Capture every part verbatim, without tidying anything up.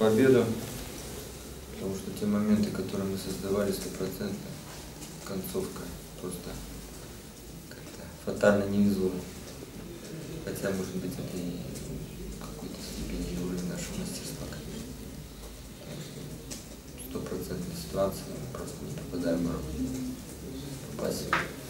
победу, потому что те моменты, которые мы создавали, стопроцентно, концовка просто как-то фатально не везло. Хотя, может быть, это и в какой-то степени уровень нашего мастерства, конечно. Стопроцентная ситуация, мы просто не попадаем в ворот. Попасть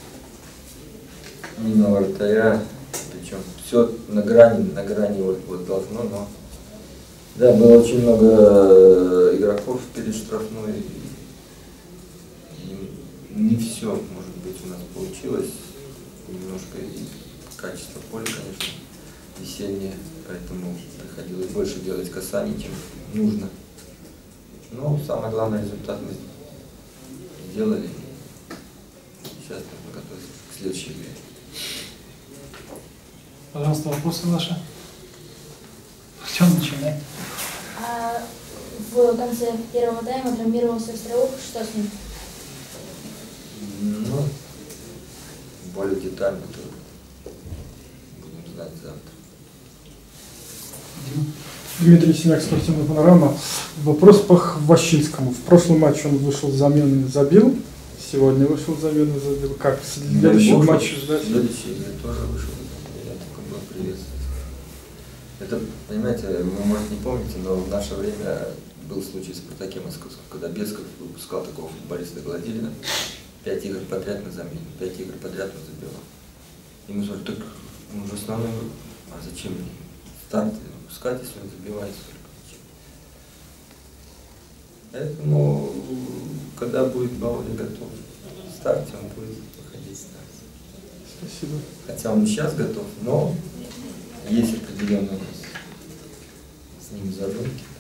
мимо вратаря, причем все на грани, на грани вот, вот должно, но да, было очень много игроков перед штрафной, и не все, может быть, у нас получилось, немножко и качество поля, конечно, весеннее, поэтому приходилось больше делать касаний, чем нужно. Но самое главное, результат мы сделали. Сейчас мы готовимся к следующей игре. Пожалуйста, вопросы ваши? В чем начинать? А в конце первого тайма травмировался Остроух, что с ним? Ну, более детально то будем знать завтра. Дмитрий Синяк, спортивная панорама. Вопрос по Хвощинскому. В прошлом матче он вышел с замены, забил. Сегодня вышел с замены, забил. Как в следующем матче ждать? В следующей игре тоже вышел. Я только был приветствовать. Это, понимаете, вы, может, не помните, но в наше время был случай в «Спартаке» Московском, когда Бесков выпускал такого футболиста Гладилина. Пять игр подряд на замене, пять игр подряд он забивал. И мы сказали, так он же основной, а зачем старт выпускать, если он забивает столько? Поэтому, когда будет Баули готов в старте, он будет выходить в старте. Спасибо. Хотя он и сейчас готов, но есть определенные с ним задумки.